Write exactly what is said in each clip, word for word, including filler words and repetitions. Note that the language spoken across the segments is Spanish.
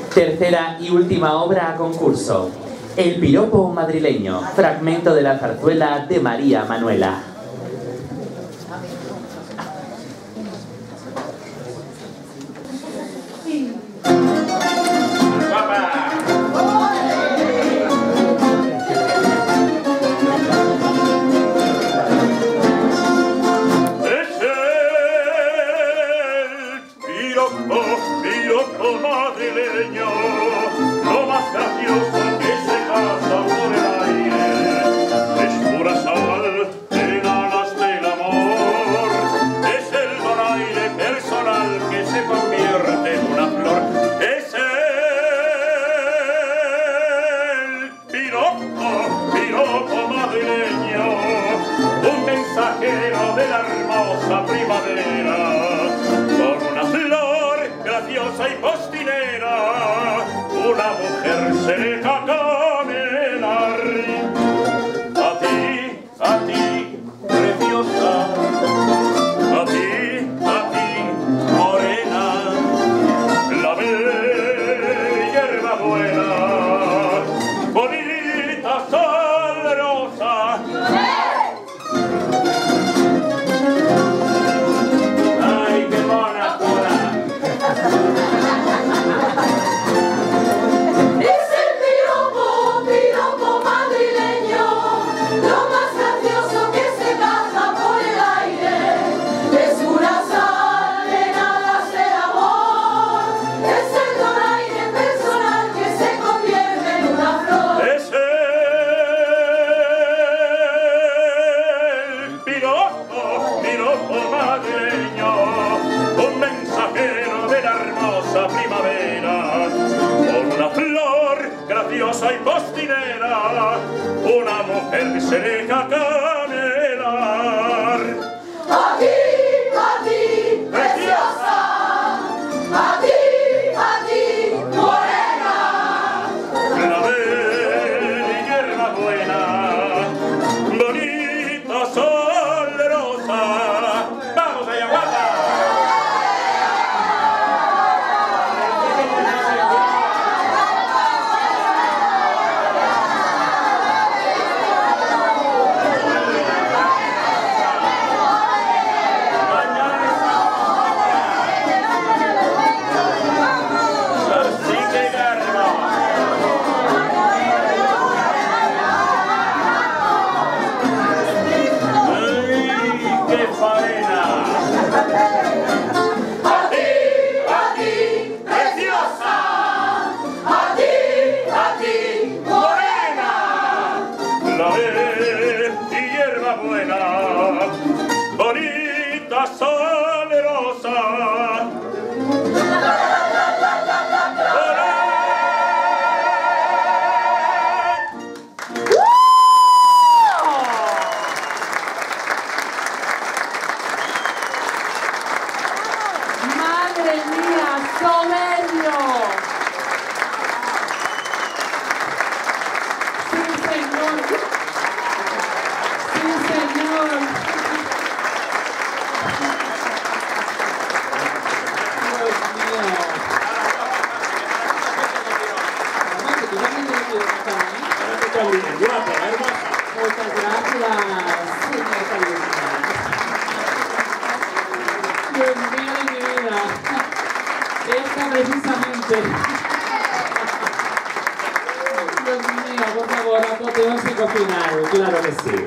Tercera y última obra a concurso. El piropo madrileño, fragmento de la zarzuela de María Manuela. Lo más gracioso que se pasa por el aire es pura sal en alas del amor. Es el donaire personal que se convierte en una flor. Es el piropo, piropo madrileño, un mensajero de la hermosa primavera, con una flor graciosa y postinera, una mujer se deja camelar. A ti, a ti, preciosa, a ti, a ti, morena, la bella hierba buena, bonita, salerosa. ¡Ay, qué mona cola! Un mensajero de la hermosa primavera, con una flor graciosa y postinera, una mujer se deja camelar. A ti, a ti, preciosa, a ti, a ti, morena, la bella hierba buena, bonita, salerosa. La bella hierba buena, bonita, salerosa. ¡Madre mía, soberbio! ¡Sí, señor! ¡Sí, señor! Dios mío. Muchas gracias, señor Calvino. Dios mío de mi vida. Esta precisamente. Dios mío, por favor, apoteósico final. Claro que sí.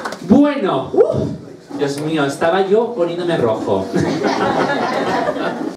Bueno, uh, Dios mío, estaba yo poniéndome rojo.